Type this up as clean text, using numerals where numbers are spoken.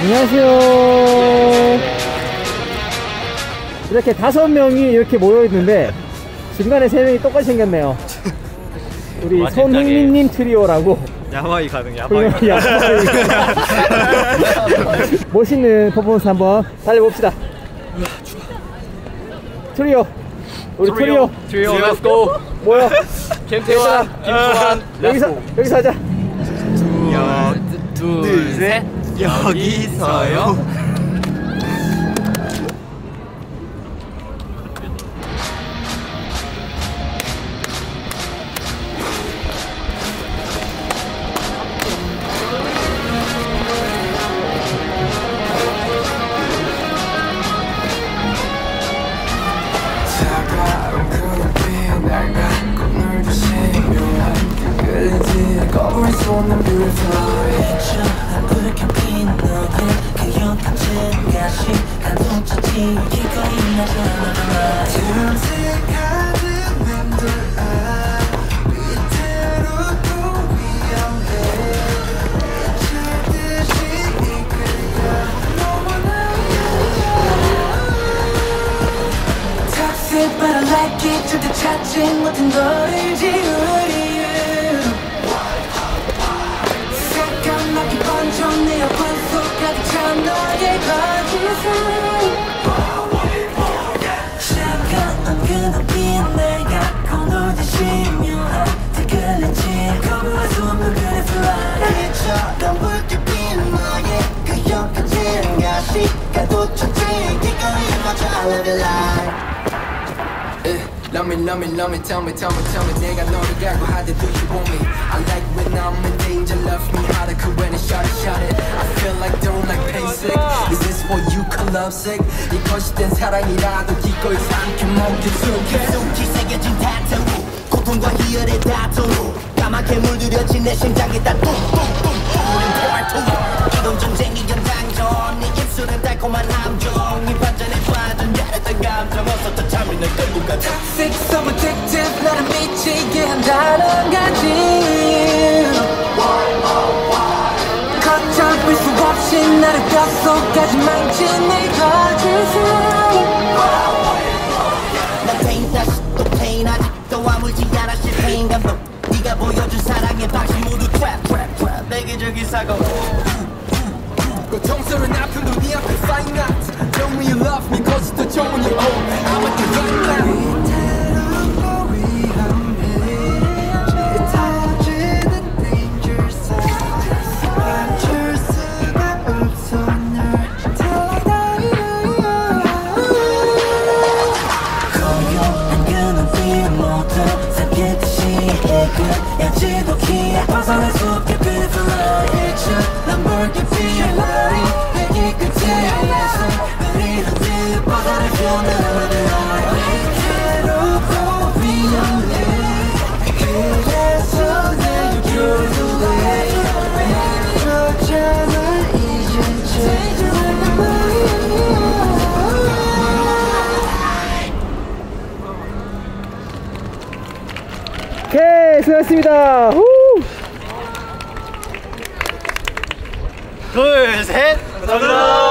안녕하세요. 이렇게 5명이 이렇게 모여있는데 중간에 3명이 똑같이 생겼네요. 우리 손흥민님 트리오라고. 야마이 가능, 야마이. 멋있는 퍼포먼스 한번 달려봅시다. 트리오, 우리 트리오, 렛츠고. 뭐야? 김태환, 김수환. 여기서 하자. 둘, 셋. 여기서요. But I like it 절대 찾지 못한 너를 지우리 새까맣게 번져 내 옆은 속 가득 찬 너의 거짓은 차가운 그 눈빛 날 갖고 놀듯이 묘한 뜨끈한지 거부할 수 없는 그의 fly 이처럼 붉게 피는 너의 그 역한 가시가 돋쳤지 기꺼이 맞춰 I love you like Love me, tell me 내가 너를 갈고 하되 do you want me I like when I'm in danger, love me harder 그 when it's shot it I feel like don't like basic Is this for you, love sick 이것이 된 사랑이라도 기꺼이 삼켜먹기 속히 새겨진 타투 고통과 희열의 다툼 까맣게 물들여진 내 심장이 다 뚱뚱뚱 우린 포괄투 이동 전쟁이 연장전 네 입술은 달콤한 함정 이 반전에 빠진 야릇한 감정 어서 더 참이 널 끌고 가 Toxic, so addictive 나를 미치게 한다는 가지 걷잡을 수 없이 나를 뼛속까지 망친 네 거짓은 난 pain 다시 또 pain 아직도 아물지 않아 실패인 감동 네가 보여준 사랑의 방식 모두 trap 내기적인 사고 고통스러운 아픔도 네 앞에 fight not Tell me you love me cause 더 좋은 you own I'm at the right now 위태롭고 위험해 짙어지는 danger zone 멈출 수가 없어 널 Till I die 고요한 그 눈빛 모두 삼키듯이 끝야 지독히 벗어날 수 없게 beautiful light 난 붉게 피어 내기 끝에서 우리는 늘 바다를 피어나는 위태롭고 위험해 그래서 날 줄래 그렇잖아 이젠 오케이, 수고하셨습니다. 둘, 셋. 감사합니다.